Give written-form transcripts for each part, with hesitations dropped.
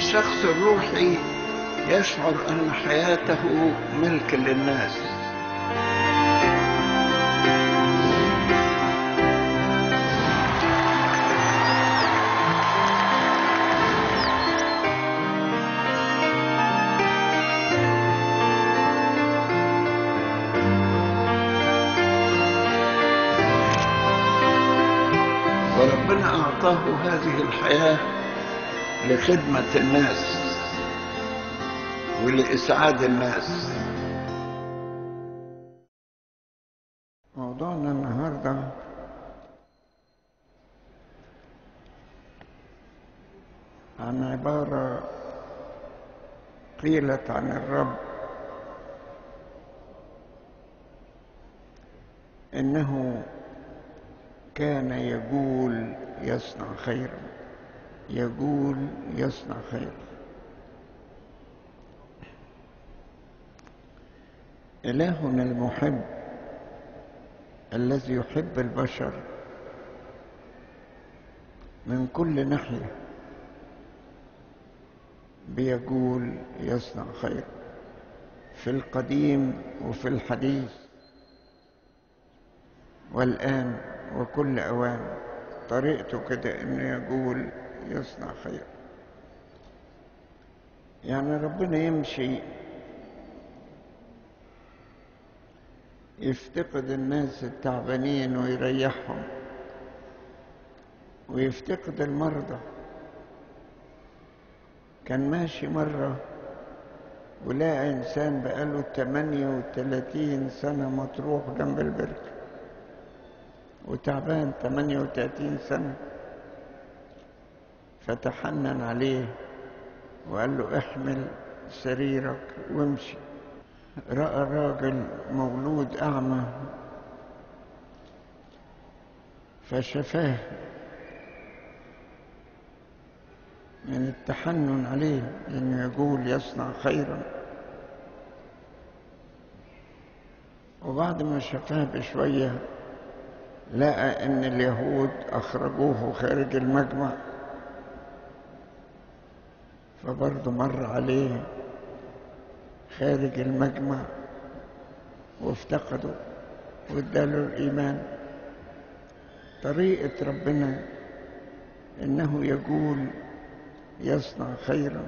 الشخص الروحي يشعر أن حياته ملك للناس. وربنا أعطاه هذه الحياة لخدمة الناس ولإسعاد الناس. موضوعنا النهاردة عن عبارة قيلت عن الرب إنه كان يقول يصنع خيرا، يقول يصنع خيرا. إلهنا المحب الذي يحب البشر من كل ناحية بيقول يصنع خيرا في القديم وفي الحديث والآن وكل أوان. طريقته كده إنه يقول يصنع خير. يعني ربنا يمشي يفتقد الناس التعبانين ويريحهم، ويفتقد المرضى. كان ماشي مرة ولقى إنسان بقاله 38 سنة مطروح جنب البركة وتعبان 38 سنة، فتحنن عليه وقال له احمل سريرك وامشي. رأى الراجل مولود أعمى فشفاه من التحنن عليه إنه يقول يصنع خيرا. وبعد ما شفاه بشوية لقى إن اليهود أخرجوه خارج المجمع، فبرضه مر عليه خارج المجمع وافتقده واداله الإيمان. طريقة ربنا إنه يقول يصنع خيرا،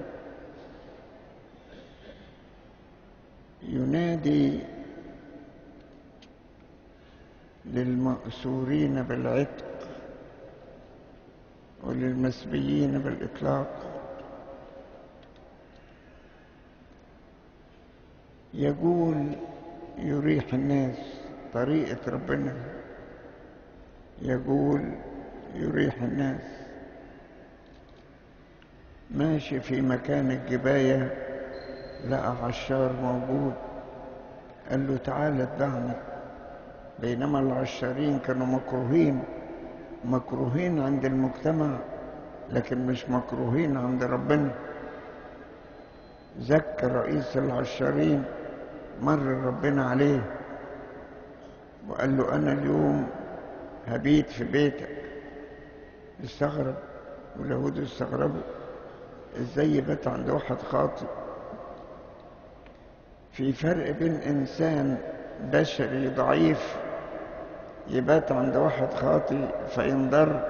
ينادي للمأسورين بالعتق وللمسبيين بالإطلاق. يقول يريح الناس. طريقة ربنا يقول يريح الناس. ماشي في مكان الجباية لقى عشار موجود، قال له تعالى اتبعني. بينما العشارين كانوا مكروهين عند المجتمع، لكن مش مكروهين عند ربنا. زكى رئيس العشارين، مر ربنا عليه وقال له أنا اليوم هبيت في بيتك. استغرب واليهود استغربوا، ازاي يبات عند واحد خاطئ؟ في فرق بين إنسان بشري ضعيف يبات عند واحد خاطئ فينضر،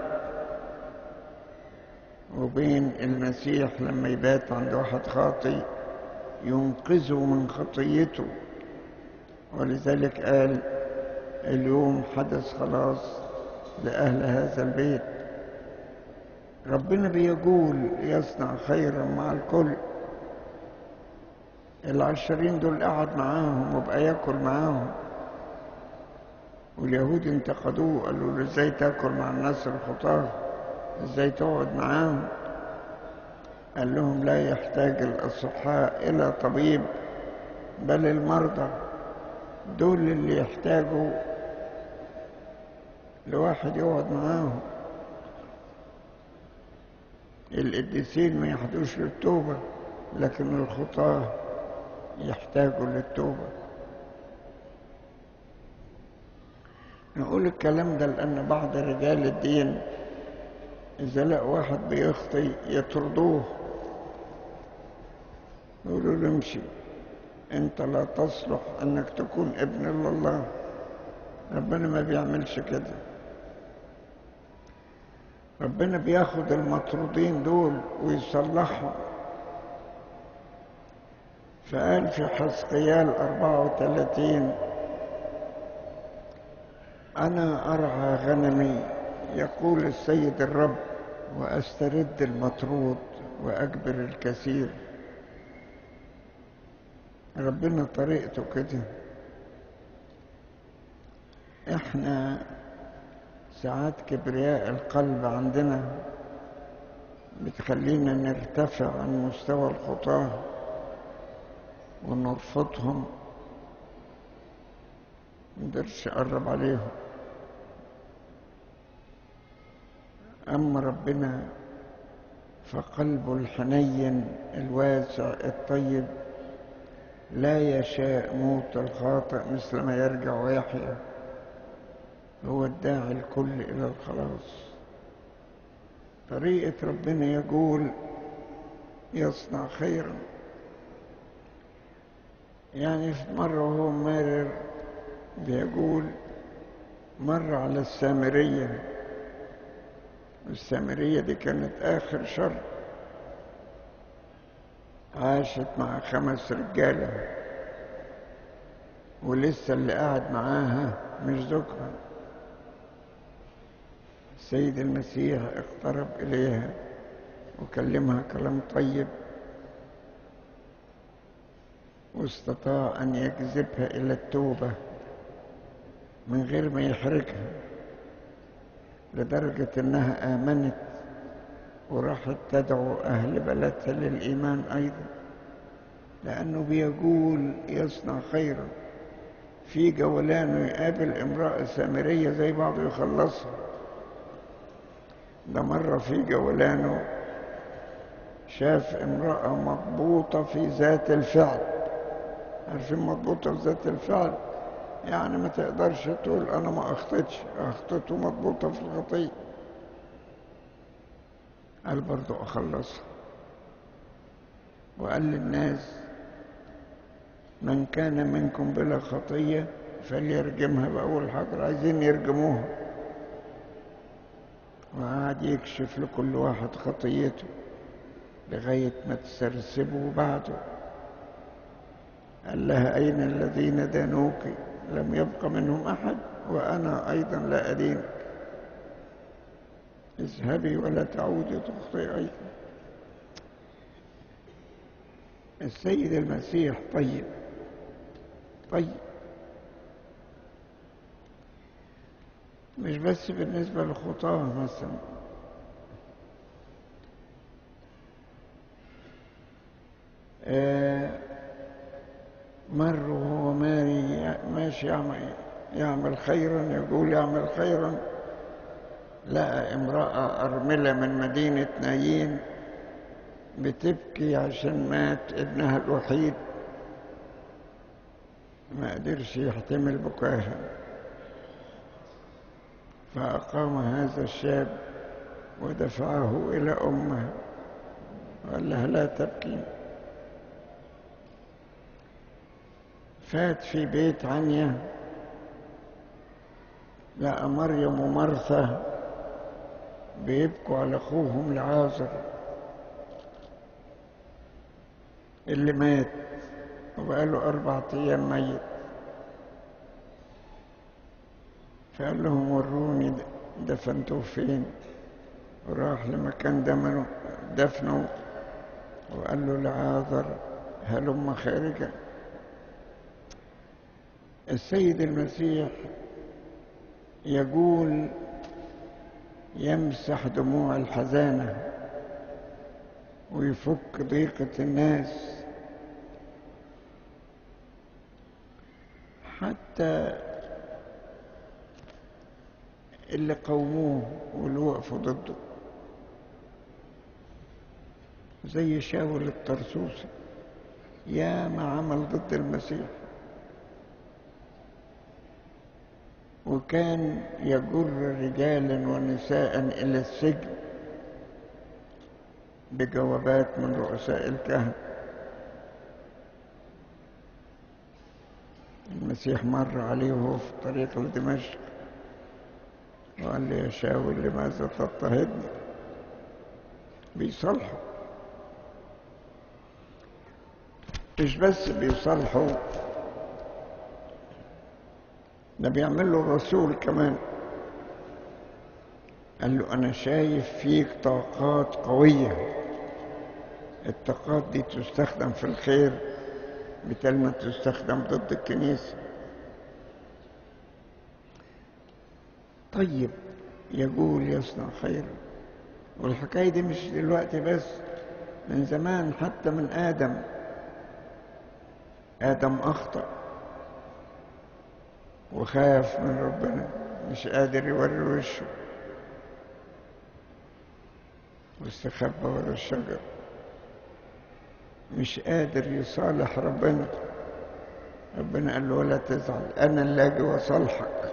وبين المسيح لما يبات عند واحد خاطئ ينقذه من خطيته. ولذلك قال اليوم حدث خلاص لأهل هذا البيت. ربنا بيقول يصنع خيرا مع الكل. العشرين دول قعد معاهم وبقى ياكل معاهم، واليهود انتقدوه، قالوا له ازاي تاكل مع الناس الخطاه، ازاي تقعد معاهم؟ قال لهم لا يحتاج الأصحاء إلى طبيب بل المرضى. دول اللي يحتاجوا لواحد يقعد معاهم. القديسين ما يحتاجوش للتوبة، لكن الخطاه يحتاجوا للتوبة. نقول الكلام ده لأن بعض رجال الدين إذا لقوا واحد بيخطي يطردوه يقولوا له امشي، انت لا تصلح انك تكون ابن لله. ربنا ما بيعملش كده. ربنا بياخد المطرودين دول ويصلحهم. فقال في حزقيال 34: أنا أرعى غنمي يقول السيد الرب، وأسترد المطرود وأجبر الكثير. ربنا طريقته كده. احنا ساعات كبرياء القلب عندنا بتخلينا نرتفع عن مستوى الخطاة ونرفضهم، منقدرش نقرب عليهم. أما ربنا فقلبه الحنين الواسع الطيب لا يشاء موت الخاطئ مثل ما يرجع ويحيا. هو الداعي الكل إلى الخلاص. طريقة ربنا يقول يصنع خيرا. يعني في مرة وهو مارر بيقول مر على السامرية. السامرية دي كانت آخر شر، عاشت مع 5 رجالة ولسه اللي قاعد معاها مش زوجها. السيد المسيح اقترب إليها وكلمها كلام طيب، واستطاع أن يجذبها إلى التوبة من غير ما يحرجها، لدرجة أنها آمنت وراحت تدعو أهل بلدها للإيمان أيضا، لأنه بيقول يصنع خيرا. في جولانه يقابل امرأة سامرية زي بعضه يخلصها. ده مرة في جولانه شاف امرأة مضبوطة في ذات الفعل. عارفين مضبوطة في ذات الفعل؟ يعني ما تقدرش تقول أنا ما أخطيتش، أخطيت ومضبوطة في الخطية. قال برضو أخلصها، وقال للناس من كان منكم بلا خطية فليرجمها بأول حجر. عايزين يرجموها، وقعد يكشف لكل واحد خطيته لغاية ما تسرسبوا بعده. قال لها أين الذين دانوك؟ لم يبق منهم أحد، وأنا أيضا لا أدينك. اذهبي ولا تعودي تخطئي أيضا. السيد المسيح طيب طيب، مش بس بالنسبة للخطاة. مثلا مر وهو ماشي يعمل خيرا، يقول يعمل خيرا، لقى امرأة أرملة من مدينة نايين بتبكي عشان مات ابنها الوحيد، ما قدرش يحتمل بكاها، فأقام هذا الشاب ودفعه إلى أمه وقال لها لا تبكي. فات في بيت عنيا، لقى مريم ومرثا بيبكوا على أخوهم لعازر اللي مات وبقاله 4 أيام ميت. فقال لهم وروني دفنتوه فين، وراح لمكان دفنه وقال له لعازر هلم خارجا. السيد المسيح يقول يمسح دموع الحزانة ويفك ضيقة الناس. حتى اللي قوموه واللي وقفوا ضده زي شاول الطرسوسي يا ما عمل ضد المسيح، وكان يجر رجالا ونساء إلى السجن بجوابات من رؤساء الكهنة. المسيح مر عليه وهو في الطريق لدمشق وقال لي: يا شاول لماذا تضطهدني؟ بيصالحوا، مش بس بيصالحوا، ده بيعمل له الرسول كمان. قال له: أنا شايف فيك طاقات قوية، الطاقات دي تستخدم في الخير بدل ما تستخدم ضد الكنيسة. طيب، يقول يصنع خيرا. والحكاية دي مش دلوقتي بس، من زمان، حتى من آدم أخطأ وخاف من ربنا، مش قادر يوري وشه واستخبى ورا الشجر، مش قادر يصالح ربنا. ربنا قال له: ولا تزعل، أنا اللي أجي وأصالحك.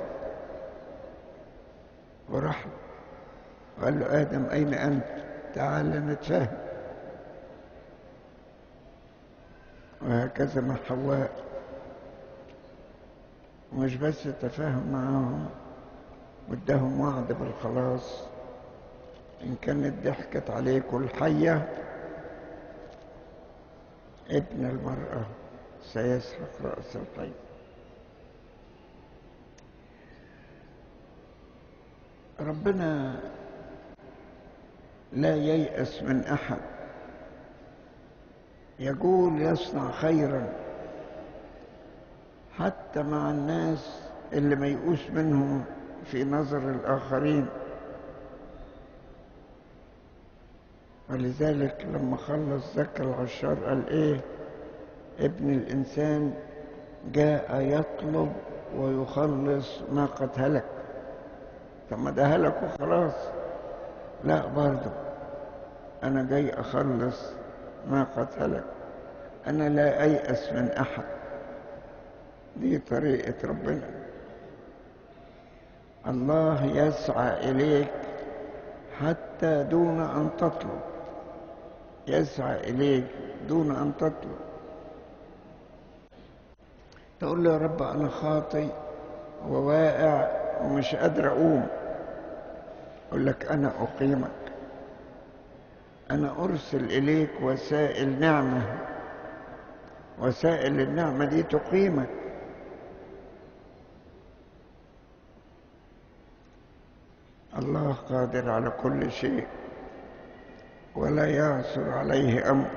وراح وقال له: آدم أين أنت؟ تعال نتفاهم. وهكذا مع حواء، ومش بس تفاهم معاهم واداهم وعد بالخلاص. إن كانت ضحكت عليكم الحية، ابن المرأة سيسحق رأس الحي. ربنا لا ييأس من أحد، يقول يصنع خيرا حتى مع الناس اللي ميؤوس منهم في نظر الآخرين. ولذلك لما خلص زكى العشار قال إيه؟ ابن الإنسان جاء يطلب ويخلص ما قد هلك. طب ما ده هلك وخلاص. لا، برضه أنا جاي أخلص ما قد هلك. أنا لا أيأس من أحد. دي طريقة ربنا. الله يسعى إليك حتى دون أن تطلب، يسعى إليك دون أن تطلب. تقول له: يا رب أنا خاطئ وواقع ومش قادر أقوم. أقول لك: أنا أقيمك، أنا أرسل إليك وسائل نعمة، وسائل النعمة دي تقيمك. الله قادر على كل شيء ولا يعثر عليه أمر.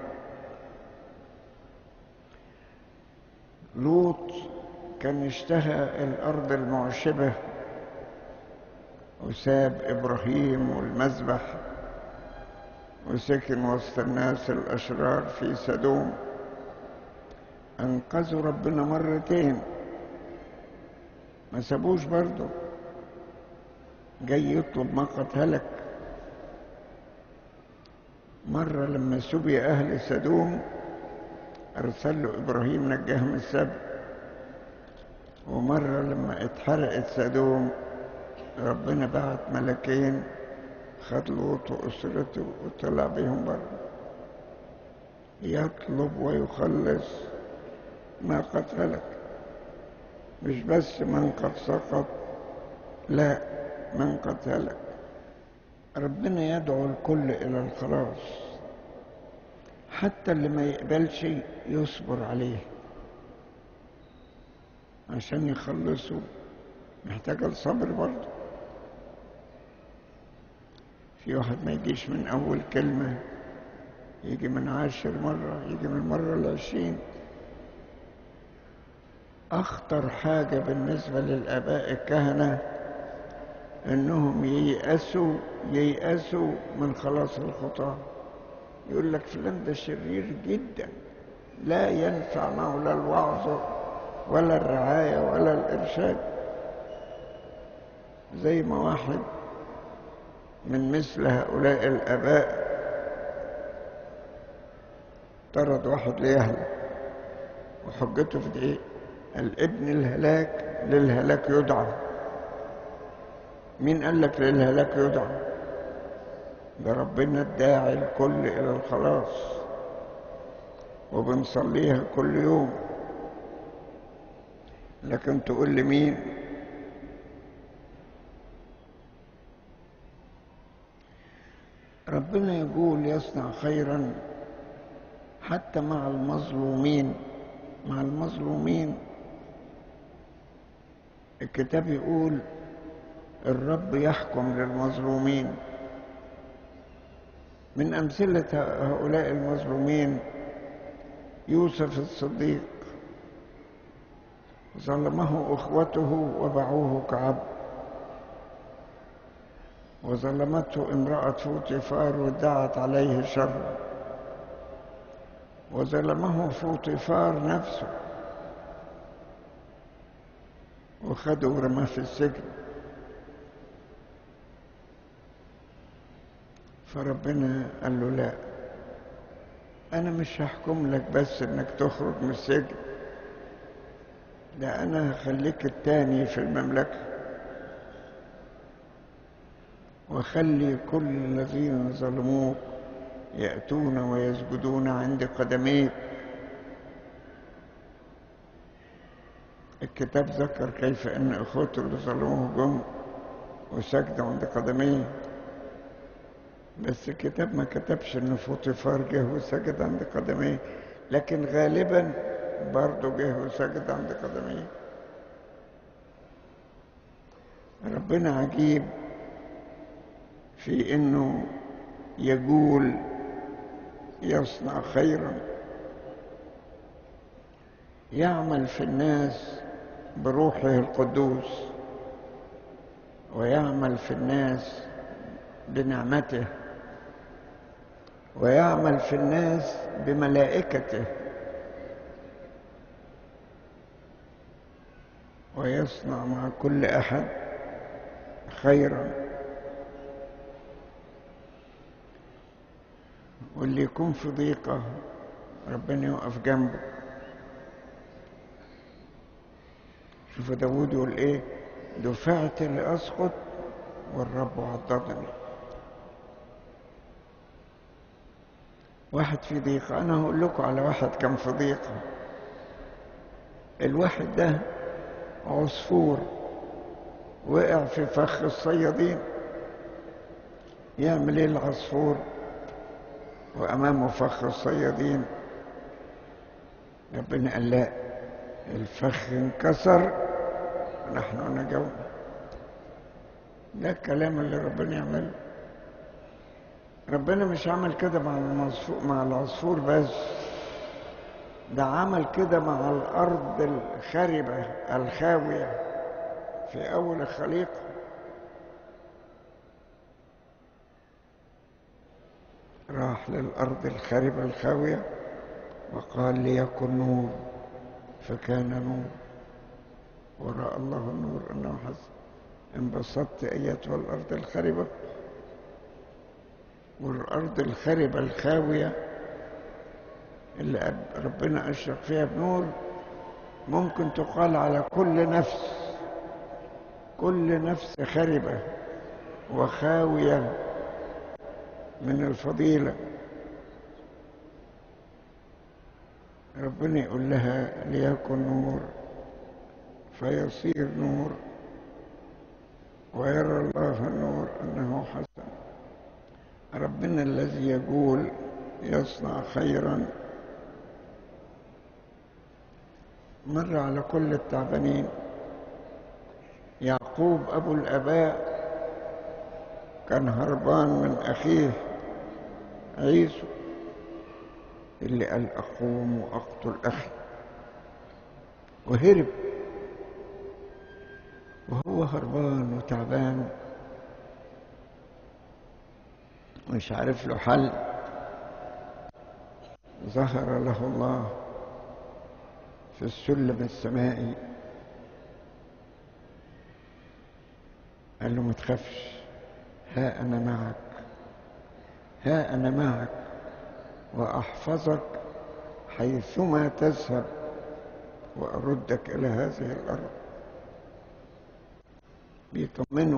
لوط كان اشتهى الأرض المعشبة وساب إبراهيم والمذبح وسكن وسط الناس الأشرار في سدوم. أنقذوا ربنا مرتين، ما سابوش برضه، جاي يطلب ما قد هلك. مرة لما سبي أهل سدوم أرسل له إبراهيم نجاهم من السبي. ومرة لما اتحرقت سدوم ربنا بعت ملكين خد لوط وأسرته وطلع بهم بره يطلب ويخلص ما قد هلك. مش بس من قد سقط، لا، من قد هلك. ربنا يدعو الكل إلى الخلاص، حتى اللي ما يقبلش يصبر عليه عشان يخلصه. محتاج الصبر برضه. في واحد ما يجيش من أول كلمة، يجي من 10 مرة، يجي من المرة 20. أخطر حاجة بالنسبة للآباء الكهنة إنهم ييأسوا من خلاص الخطاة. يقول لك فلان ده شرير جدا، لا ينفع معه لا الوعظ ولا الرعاية ولا الإرشاد. زي ما واحد من مثل هؤلاء الآباء طرد واحد ليهلك، وحجته في دقيقة الابن الهلاك للهلاك يدعى. مين قال لك للهلاك يدعى؟ ده ربنا الداعي الكل إلى الخلاص، وبنصليها كل يوم. لكن تقول لي مين؟ ربنا يقول يصنع خيرا حتى مع المظلومين. مع المظلومين الكتاب يقول الرب يحكم للمظلومين. من أمثلة هؤلاء المظلومين يوسف الصديق، ظلمه أخوته وباعوه كعبد، وظلمته امرأة فوطيفار وادعت عليه شر، وظلمه فوطيفار نفسه وخده ورماه في السجن. فربنا قال له لا، أنا مش هحكم لك بس إنك تخرج من السجن، ده أنا هخليك التاني في المملكة، وخلي كل الذين ظلموك يأتون ويسجدون عند قدميك. الكتاب ذكر كيف أن أخوته اللي ظلموه جم وسجدوا عند قدميه، بس الكتاب ما كتبش أن فوطيفار جه وسجد عند قدميه، لكن غالبا برضه جه وسجد عند قدميه. ربنا عجيب في أنه يقول يصنع خيرا، يعمل في الناس بروحه القدوس، ويعمل في الناس بنعمته، ويعمل في الناس بملائكته، ويصنع مع كل أحد خيرا. واللي يكون في ضيقة ربنا يقف جنبه. شوف داود يقول ايه؟ دفعت لأسقط والرب عضدني. واحد في ضيقة، أنا هقول لكم على واحد كان في ضيقة. الواحد ده عصفور وقع في فخ الصيادين. يعمل ايه العصفور وأمامه فخ الصيادين؟ ربنا قال لا، الفخ انكسر ونحن نجونا. ده الكلام اللي ربنا يعمله. ربنا مش عمل كده مع العصفور بس، ده عمل كده مع الأرض الخربة الخاوية في أول الخليقة. راح للأرض الخربة الخاوية وقال ليكن نور، فكان نور، ورأى الله النور أنه حسن. انبسطت أيتها الأرض الخربة. والأرض الخربة الخاوية اللي ربنا أشرق فيها بنور ممكن تقال على كل نفس، كل نفس خربة وخاوية من الفضيلة. ربنا يقول لها ليكن نور فيصير نور، ويرى الله النور أنه حسن. ربنا الذي يقول يصنع خيرا مر على كل التعبانين. يعقوب أبو الآباء كان هربان من أخيه عيسو اللي قال أقوم وأقتل أخي، وهرب وهو هربان وتعبان مش عارف له حل. ظهر له الله في السلم السمائي قال له ما تخافش، ها أنا معك، ها أنا معك وأحفظك حيثما تذهب وأردك إلى هذه الأرض. بيطمنه.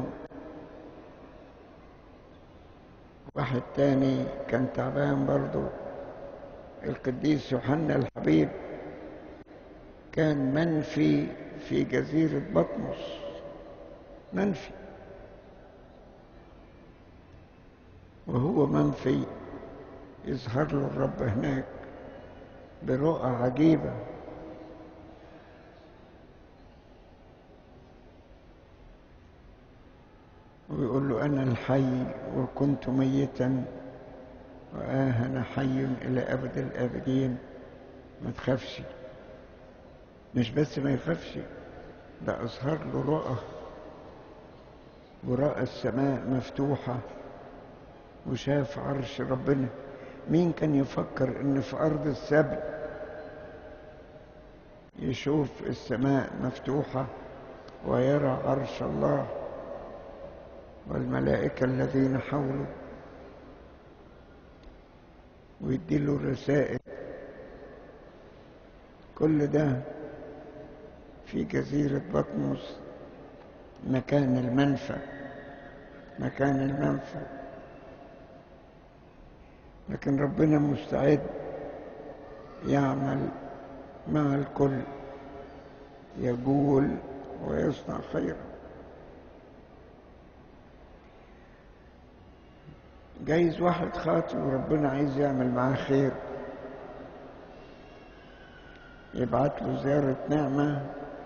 واحد تاني كان تعبان برضه، القديس يوحنا الحبيب، كان منفي في جزيرة بطمس، منفي. وهو منفي يظهر له الرب هناك برؤى عجيبة. ويقول له أنا الحي وكنت ميتا وأنا حي إلى أبد الآبدين. ما تخافش. مش بس ما يخافش، ده أظهر له رؤى، ورأى السماء مفتوحة وشاف عرش ربنا. مين كان يفكر إن في أرض السبت يشوف السماء مفتوحة ويرى عرش الله والملائكة الذين حوله ويديله رسائل؟ كل ده في جزيرة بطمس، مكان المنفى، مكان المنفى. لكن ربنا مستعد يعمل مع الكل، يجول ويصنع خيرا. جايز واحد خاطئ وربنا عايز يعمل معاه خير، يبعت له زيارة نعمة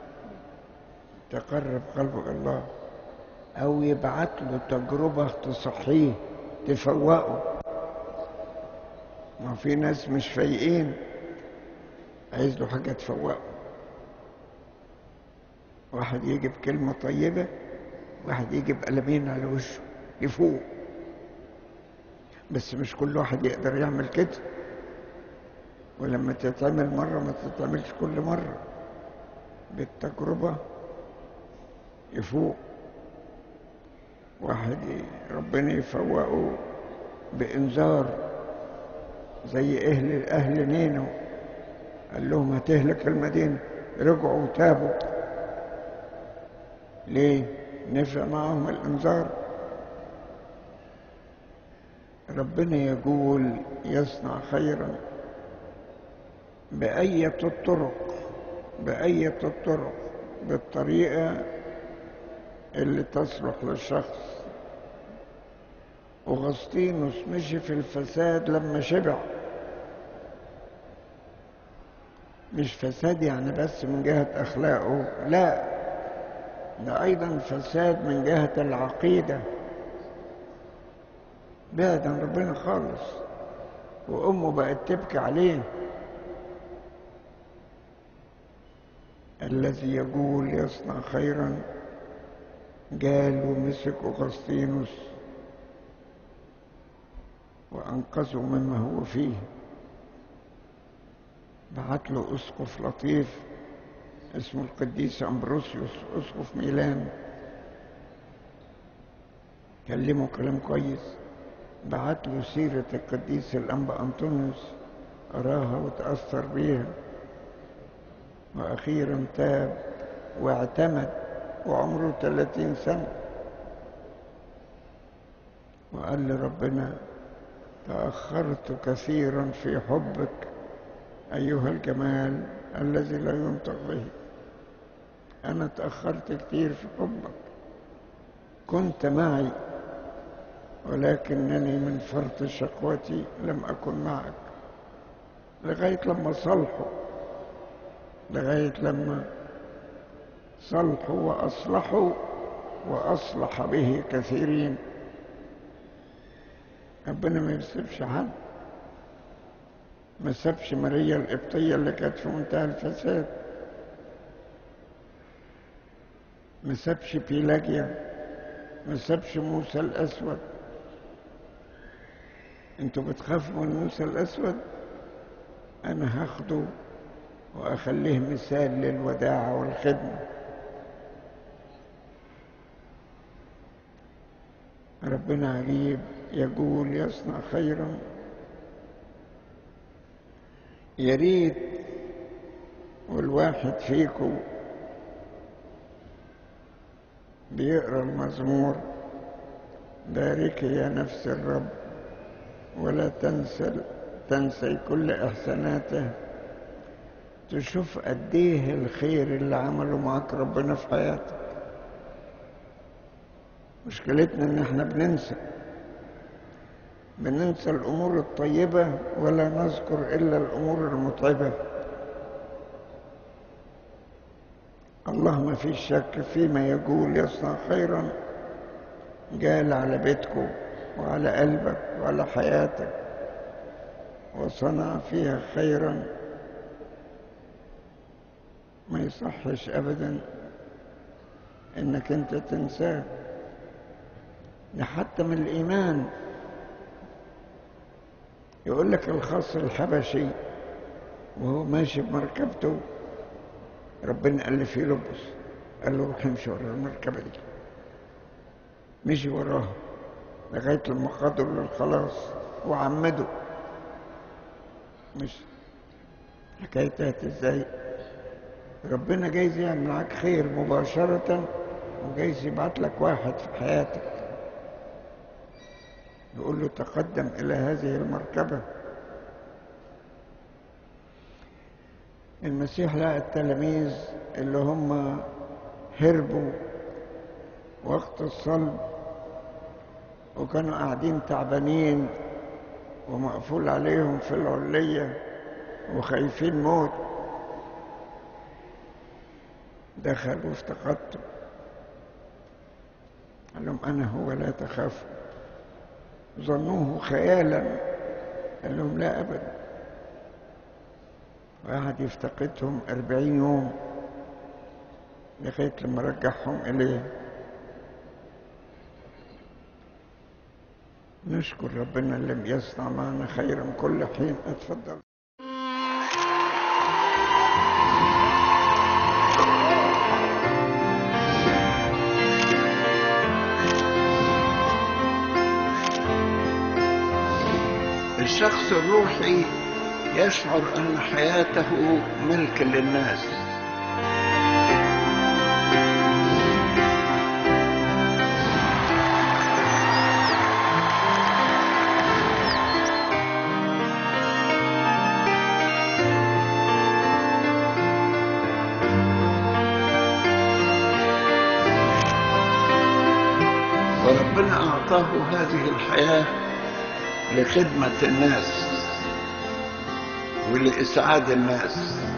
تقرب قلبه الله، أو يبعت له تجربة تصحيه تفوقه. ما في ناس مش فايقين، عايز له حاجة تفوقه. واحد يجي بكلمة طيبة، واحد يجي بقلمين على وشه يفوق. بس مش كل واحد يقدر يعمل كده، ولما تتعمل مرة ما تتعملش كل مرة. بالتجربة يفوق. واحد ربنا يفوقه بإنذار، زي أهل نينو، قال لهم هتهلك المدينة، رجعوا وتابوا. ليه؟ نفع معهم الإنذار. ربنا يقول يصنع خيرا بأية الطرق، بالطريقة اللي تصلح للشخص. أغسطينوس مشي في الفساد لما شبع. مش فساد يعني بس من جهة أخلاقه، لا، ده أيضا فساد من جهة العقيدة، بعد عن ربنا خالص. وأمه بقت تبكي عليه. الذي يقول يصنع خيرا قال ومسك أغسطينوس وأنقذه مما هو فيه. بعت له أسقف لطيف اسمه القديس أمبروسيوس، أسقف ميلان، كلمه كلام كويس. بعت له سيرة القديس الأنبا أنطونيوس، قراها وتأثر بيها، وأخيرا تاب واعتمد وعمره 30 سنة. وقال لربنا تأخرت كثيرا في حبك أيها الجمال الذي لا ينطق به. أنا تأخرت كثير في حبك، كنت معي ولكنني من فرط شقوتي لم أكن معك. لغاية لما صلحوا وأصلحوا وأصلح به كثيرين. ربنا ما يسيبش حد. ما سابش ماريا القبطية اللي كانت في منتهى الفساد، ما سابش بيلاجيا، ما سابش موسى الأسود. انتوا بتخافوا من موسى الأسود؟ أنا هاخده وأخليه مثال للوداعة والخدمة. ربنا عجيب، يقول يصنع خيرا. يا ريت والواحد فيكم بيقرأ المزمور باركي يا نفس الرب ولا تنسي كل إحساناته تشوف قد ايه الخير اللي عمله معاك ربنا في حياتك. مشكلتنا ان احنا بننسى الامور الطيبة ولا نذكر الا الامور المتعبة. الله ما فيش شك فيما يقول يصنع خيرا جال على بيتكم وعلى قلبك وعلى حياتك وصنع فيها خيرا. ما يصحش ابدا انك انت تنساه. ده حتى من الايمان. يقول لك الخاص الحبشي وهو ماشي بمركبته ربنا قال له في لبس، قال له روح امشي ورا المركبه دي. مشي وراها لغايه لما قدروا للخلاص وعمدوا. مش حكايتها ازاي؟ ربنا جايز يعمل معاك خير مباشرة، وجايز يبعت لك واحد في حياتك يقول له تقدم إلى هذه المركبة. المسيح لقى التلاميذ اللي هم هربوا وقت الصلب وكانوا قاعدين تعبانين ومقفول عليهم في العلية وخايفين موت. دخلوا وافتقدتوا، قال لهم أنا هو لا تخافوا. ظنوه خيالا، قال لهم لا أبدا. وقعد يفتقدهم 40 يوم لغاية لما رجعهم إليه. نشكر ربنا اللي يصنع معنا خيرا كل حين. اتفضل. الشخص الروحي يشعر أن حياته ملك للناس. وربنا أعطاه هذه الحياة لخدمة الناس ولإسعاد الناس.